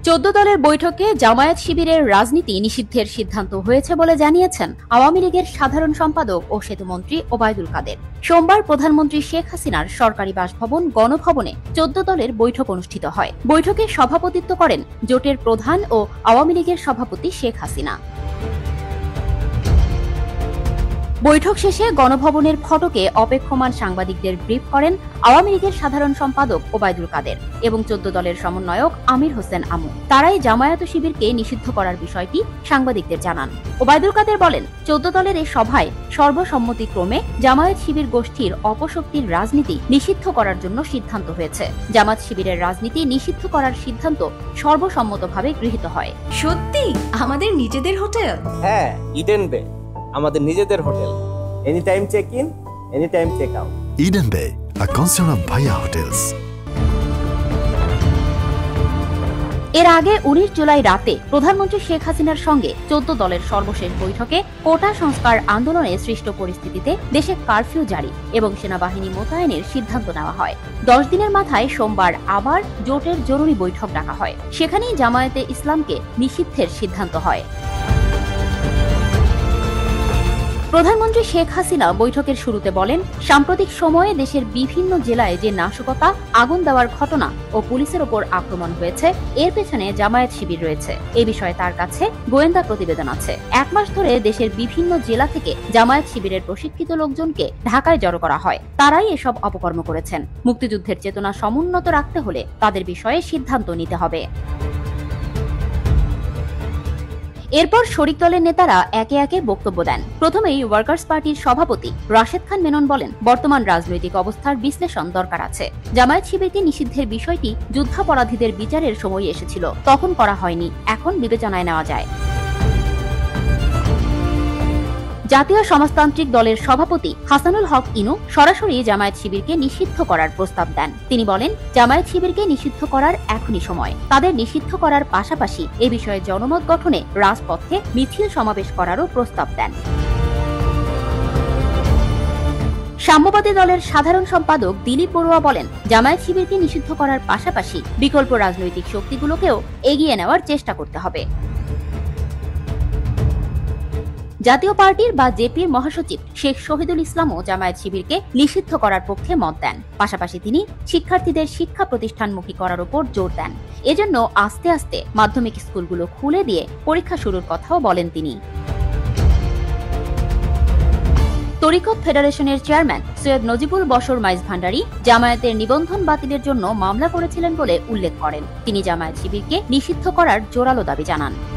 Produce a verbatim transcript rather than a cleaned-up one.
চোদ্দ দলের বৈঠকে জামায়াত শিবিরের রাজনীতি নিষিদ্ধের সিদ্ধান্ত হয়েছে বলে জানিয়েছেন আওয়ামী লীগের সাধারণ সম্পাদক ও সেতুমন্ত্রী ওবায়দুল কাদের। সোমবার প্রধানমন্ত্রী শেখ হাসিনার সরকারি বাসভবন গণভবনে চোদ্দ দলের বৈঠক অনুষ্ঠিত হয়। বৈঠকে সভাপতিত্ব করেন জোটের প্রধান ও আওয়ামী লীগের সভাপতি শেখ হাসিনা। বৈঠক শেষে গণভবনের ফটকে অপেক্ষমান সাংবাদিকদের ব্রিফ করেন আওয়ামী লীগের সাধারণ সম্পাদক ওবায়দুল কাদের এবং চোদ্দ দলের সমন্বয়ক আমির হোসেন আমু। তারাই জামায়াত শিবিরকে নিষিদ্ধ করার বিষয়টি সাংবাদিকদের জানান। ওবায়দুল কাদের বলেন, চোদ্দ দলের এই সভায় সর্বসম্মতিক্রমে জামায়াত শিবির গোষ্ঠীর অপশক্তির রাজনীতি নিষিদ্ধ করার জন্য সিদ্ধান্ত হয়েছে। জামায়াত শিবিরের রাজনীতি নিষিদ্ধ করার সিদ্ধান্ত সর্বসম্মতভাবে গৃহীত হয়। সত্যি আমাদের নিজেদের হোটেল? হ্যাঁ, ইডেন বে আমাদের নিজেদের hotel. Any time check in, any time check out. Eden Bay, a concern of Bhaiya Hotels. এর আগে উনিশ জুলাই রাতে প্রধানমন্ত্রী শেখ হাসিনার সঙ্গে চোদ্দ দলের সর্বশেষ বৈঠকে কোটা সংস্কার আন্দোলনে সৃষ্ট পরিস্থিতিতে দেশে কারফিউ জারি এবং সেনাবাহিনী মোতায়েনের সিদ্ধান্ত নেওয়া হয়। দশ দিনের মাথায় সোমবার আবার জোটের জরুরি বৈঠক ডাকা হয়। সেখানেই জামায়াতে ইসলামকে নিষিদ্ধের সিদ্ধান্ত হয়। প্রধানমন্ত্রী শেখ হাসিনা বৈঠকের শুরুতে বলেন, সাম্প্রতিক সময়ে দেশের বিভিন্ন জেলায় যে নাশকতা, আগুন দেওয়ার ঘটনা ও পুলিশের ওপর আক্রমণ হয়েছে, এর পেছনে জামায়াত শিবির রয়েছে। এ বিষয়ে তার কাছে গোয়েন্দা প্রতিবেদন আছে। এক মাস ধরে দেশের বিভিন্ন জেলা থেকে জামায়াত শিবিরের প্রশিক্ষিত লোকজনকে ঢাকায় জড়ো করা হয়। তারাই এসব অপকর্ম করেছেন। মুক্তিযুদ্ধের চেতনা সমুন্নত রাখতে হলে তাদের বিষয়ে সিদ্ধান্ত নিতে হবে। এরপর শরিক দলের নেতারা একে একে বক্তব্য দেন। প্রথমেই ওয়ার্কার্স পার্টির সভাপতি রাশেদ খান মেনন বলেন, বর্তমান রাজনৈতিক অবস্থার বিশ্লেষণ দরকার আছে। জামায়াত শিবিরকে নিষিদ্ধের বিষয়টি যুদ্ধাপরাধীদের বিচারের সময় এসেছিল, তখন করা হয়নি, এখন বিবেচনায় নেওয়া যায়। জাতীয় সমাজতান্ত্রিক দলের সভাপতি হাসানুল হক ইনু সরাসরি জামায়াত শিবিরকে নিষিদ্ধ করার প্রস্তাব দেন। তিনি বলেন, জামায়াত শিবিরকে নিষিদ্ধ করার এখনই সময়। তাদের নিষিদ্ধ করার পাশাপাশি এ বিষয়ে জনমত গঠনে রাজপথে মিছিল সমাবেশ করারও প্রস্তাব দেন। সাম্যবাদী দলের সাধারণ সম্পাদক দিলীপ বড়ুয়া বলেন, জামায়াত শিবিরকে নিষিদ্ধ করার পাশাপাশি বিকল্প রাজনৈতিক শক্তিগুলোকেও এগিয়ে নেওয়ার চেষ্টা করতে হবে। জাতীয় পার্টির বা জেপির মহাসচিব শেখ শহীদুল ইসলামও জামায়াত শিবিরকে নিষিদ্ধ করার পক্ষে মত দেন। পাশাপাশি তিনি শিক্ষার্থীদের শিক্ষা প্রতিষ্ঠানমুখী করার উপর জোর দেন। এজন্য আস্তে আস্তে মাধ্যমিক স্কুলগুলো খুলে দিয়ে পরীক্ষা শুরুর কথাও বলেন তিনি। তরিকত ফেডারেশনের চেয়ারম্যান সৈয়দ নজিবুল বশর মাইজ ভান্ডারী জামায়াতের নিবন্ধন বাতিলের জন্য মামলা করেছিলেন বলে উল্লেখ করেন। তিনি জামায়াত শিবিরকে নিষিদ্ধ করার জোরালো দাবি জানান।